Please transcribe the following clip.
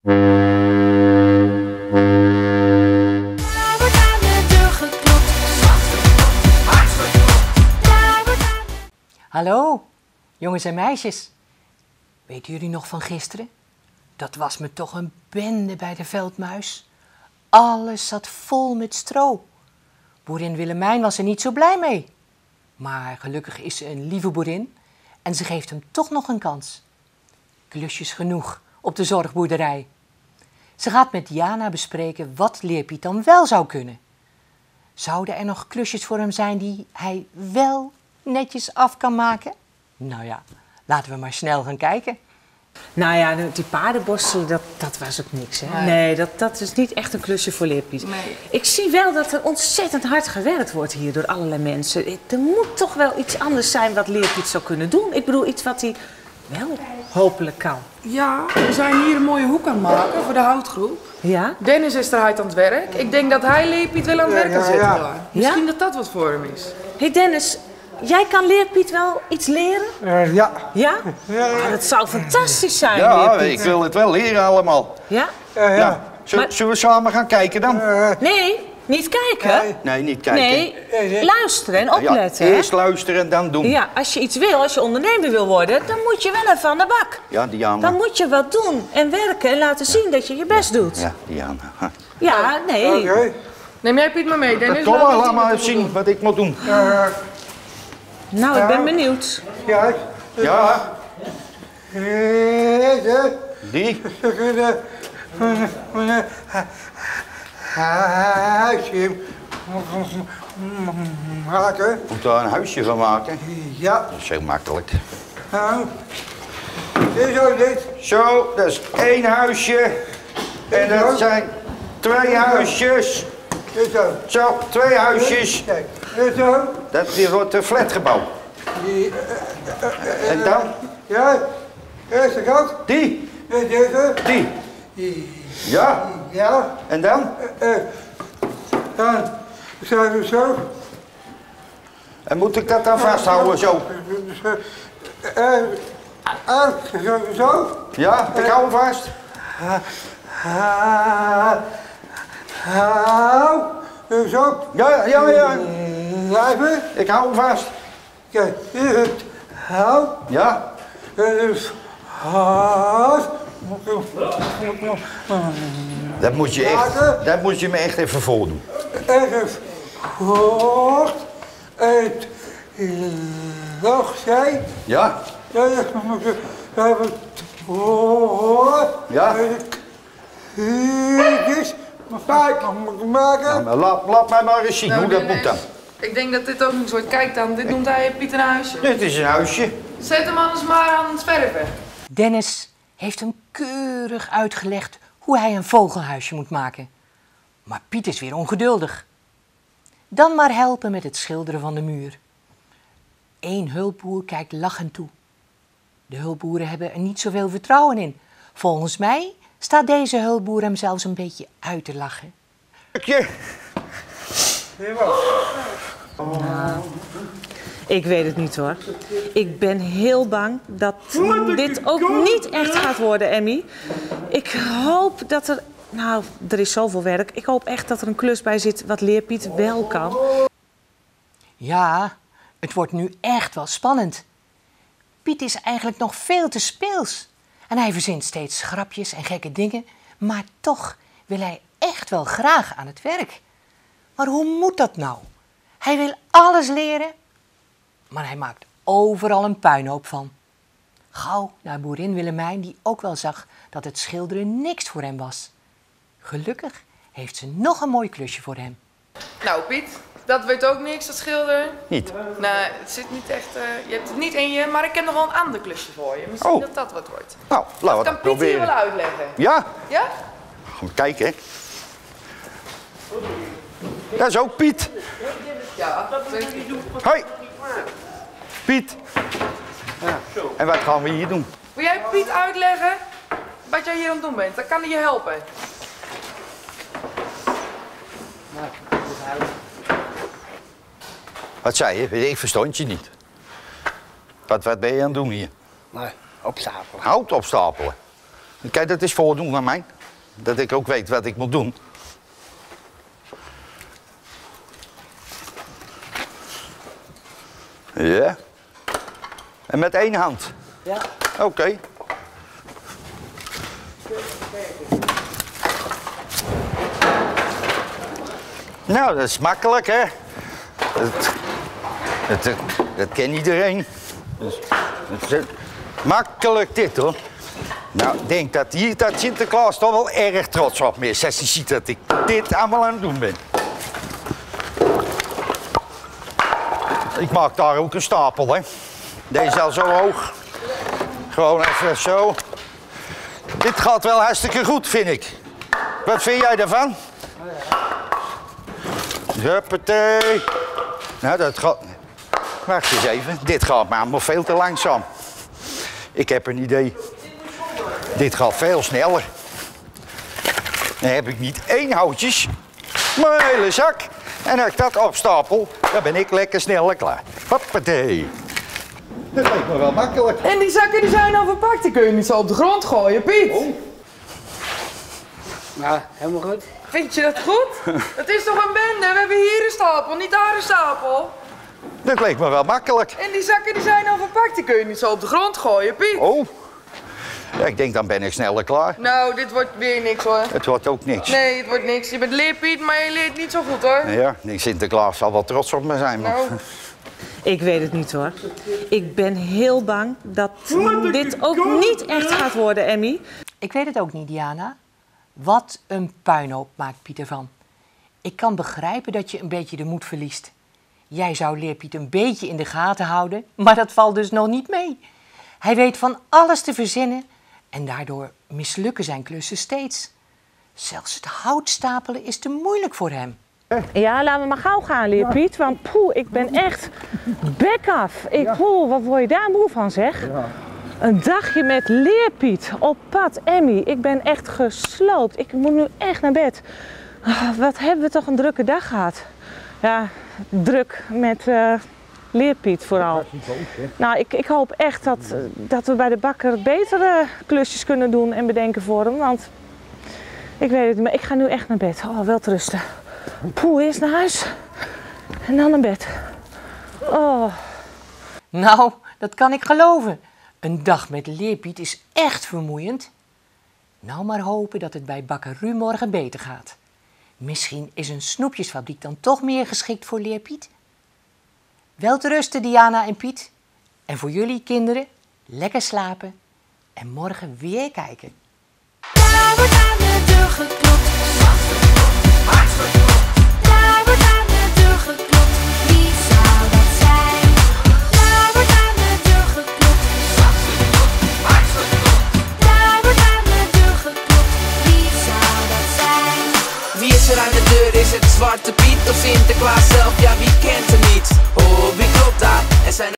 Hallo, jongens en meisjes. Weten jullie nog van gisteren? Dat was me toch een bende bij de veldmuis. Alles zat vol met stro. Boerin Willemijn was er niet zo blij mee. Maar gelukkig is ze een lieve boerin en ze geeft hem toch nog een kans. Klusjes genoeg op de zorgboerderij. Ze gaat met Diana bespreken wat Leerpiet dan wel zou kunnen. Zouden er nog klusjes voor hem zijn die hij wel netjes af kan maken? Nou ja, laten we maar snel gaan kijken. Nou ja, die paardenborstelen, dat was ook niks, hè? Nee, dat is niet echt een klusje voor Leerpiet. Nee. Ik zie wel dat er ontzettend hard gewerkt wordt hier door allerlei mensen. Er moet toch wel iets anders zijn wat Leerpiet zou kunnen doen. Ik bedoel, iets wat hij wel hopelijk kan. Ja, we zijn hier een mooie hoek aan het maken voor de houtgroep. Ja? Dennis is er hard aan het werk. Ik denk dat hij Leerpiet wel aan het werk kan zetten. Ja. Misschien dat dat wat voor hem is. Hé Dennis, jij kan Leerpiet wel iets leren? Ja. Ja? Oh, dat zou fantastisch zijn, Ja, Leerpiet. ik wil het wel leren allemaal. Ja? Ja. Zullen we samen gaan kijken dan? Nee, niet kijken. Nee, niet kijken. Nee, luisteren en opletten. Ja, eerst luisteren en dan doen. Ja, als je iets wil, als je ondernemer wil worden, dan moet je wel even aan de bak. Ja, Diana. Dan moet je wat doen en werken en laten zien dat je je best doet. Ja, Diana. Ja, nee. Neem jij Piet maar mee, Dennis? Kom maar, laat maar even zien wat ik moet doen. Nou, ik ben benieuwd. Ja. Ja. Die? Huisje maken. Moet daar een huisje van maken? Ja. Dat is heel makkelijk. Nou, dit is ook dit. Zo, dat is 1 huisje. En dat zijn 2 huisjes. Dit zo. Zo, 2 huisjes. Kijk, dit zo. Dat wordt een flatgebouw. En dan? Ja, eerste kant. Die? Deze. Die? Ja. Ja. En dan? Dan zijn we zo. En moet ik dat dan vasthouden zo? Zo. Ja, ik hou hem vast. Hou. Zo. Ja. Blijven. Ik hou hem vast. Kijk, hier is het. Hou. Ja. Dus hard. Dat moet je me echt even voordoen. Even voort. Het lachzij. Ja? Ja, even voort. Ja? Hier maken. Nou, laat mij maar eens zien hoe dat moet dan. Ik denk dat dit ook een soort, kijk dan, dit noemt hij Piet een huisje. Dit is een huisje. Zet hem anders maar aan het verven. Dennis heeft hem keurig uitgelegd hoe hij een vogelhuisje moet maken. Maar Piet is weer ongeduldig. Dan maar helpen met het schilderen van de muur. 1 hulpboer kijkt lachend toe. De hulpboeren hebben er niet zoveel vertrouwen in. Volgens mij staat deze hulpboer hem zelfs een beetje uit te lachen. Ik weet het niet hoor. Ik ben heel bang dat dit ook niet echt gaat worden, Emmy. Ik hoop dat er... Nou, er is zoveel werk. Ik hoop echt dat er een klus bij zit wat Leerpiet wel kan. Ja, het wordt nu echt wel spannend. Piet is eigenlijk nog veel te speels. En hij verzint steeds grapjes en gekke dingen. Maar toch wil hij echt wel graag aan het werk. Maar hoe moet dat nou? Hij wil alles leren, maar hij maakt overal een puinhoop van. Gauw naar boerin Willemijn, die ook wel zag dat het schilderen niks voor hem was. Gelukkig heeft ze nog een mooi klusje voor hem. Nou Piet, dat weet ook niks, dat schilderen. Niet? Nee, het zit niet echt, je hebt het niet in je, maar ik heb nog wel een ander klusje voor je. Misschien dat dat wat wordt. Nou, laten we Kan dat Piet hier proberen. wel uitleggen? Ja? Ja? Gaan we kijken, hè. Dat is ook Piet. Ja. Hoi. Piet. Ja. En wat gaan we hier doen? Wil jij Piet uitleggen wat jij hier aan het doen bent? Dan kan hij je helpen. Wat zei je? Ik verstond je niet. Wat ben je aan het doen hier? Nee, opstapelen. Hout opstapelen. Kijk, dat is voordoen van mij. Dat ik ook weet wat ik moet doen. Ja. En met 1 hand? Ja. Oké. Nou, dat is makkelijk, hè? Dat kent iedereen. Dat is makkelijk dit, hoor. Nou, ik denk dat Sinterklaas toch wel erg trots op me is als hij ziet dat ik dit allemaal aan het doen ben. Ik maak daar ook een stapel, hè. Deze al zo hoog. Gewoon even zo. Dit gaat wel hartstikke goed, vind ik. Wat vind jij ervan? Huppatee. Nou, dat gaat... Wacht eens even. Dit gaat me allemaal veel te langzaam. Ik heb een idee. Dit gaat veel sneller. Dan heb ik niet 1 houtjes, maar een hele zak. En als ik dat opstapel, dan ben ik lekker sneller klaar. Hoppatee. Dat lijkt me wel makkelijk. En die zakken die zijn al verpakt, die kun je niet zo op de grond gooien, Piet. Oh. Nou, helemaal goed. Vind je dat goed? Het is toch een bende? We hebben hier een stapel, niet daar een stapel. Dat leek me wel makkelijk. En die zakken die zijn al verpakt, die kun je niet zo op de grond gooien, Piet. Oh. Ja, ik denk dan ben ik sneller klaar. Nou, dit wordt weer niks hoor. Het wordt ook niks. Nee, het wordt niks. Je bent leerpiet, maar je leert niet zo goed hoor. Ja, Sinterklaas zal wel trots op me zijn, maar... Nou. Ik weet het niet hoor. Ik ben heel bang dat dit ook niet echt gaat worden, Emmy. Ik weet het ook niet, Diana. Wat een puinhoop maakt Piet ervan. Ik kan begrijpen dat je een beetje de moed verliest. Jij zou leerpiet een beetje in de gaten houden, maar dat valt dus nog niet mee. Hij weet van alles te verzinnen en daardoor mislukken zijn klussen steeds. Zelfs het hout stapelen is te moeilijk voor hem. Ja, laten we maar gauw gaan, leerpiet. Want poeh, ik ben echt bek af. Wat word je daar moe van, zeg? Ja. Een dagje met leerpiet op pad, Emmy. Ik ben echt gesloopt. Ik moet nu echt naar bed. Wat hebben we toch een drukke dag gehad. Ja, druk met leerpiet vooral. Nou, ik hoop echt dat we bij de bakker betere klusjes kunnen doen en bedenken voor hem. Want ik weet het niet, maar ik ga nu echt naar bed. Oh, wel te rusten. Poeh, eerst naar huis en dan naar bed. Oh. Nou, dat kan ik geloven. Een dag met leerpiet is echt vermoeiend. Nou maar hopen dat het bij bakker Ru morgen beter gaat. Misschien is een snoepjesfabriek dan toch meer geschikt voor leerpiet. Wel te rusten, Diana en Piet. En voor jullie kinderen, lekker slapen en morgen weer kijken. Daar wordt aan de deur geklopt. Hard geklopt. Daar wordt aan de deur geklopt. Wie zou dat zijn? Daar wordt aan de deur geklopt. Hard geklopt. Daar wordt aan de deur geklopt. Wie zou dat zijn? Wie is er aan de deur? Is het Zwarte Piet of Sinterklaas zelf? Ja, wie kent hem niet? Oh, wie klopt daar? Er zijn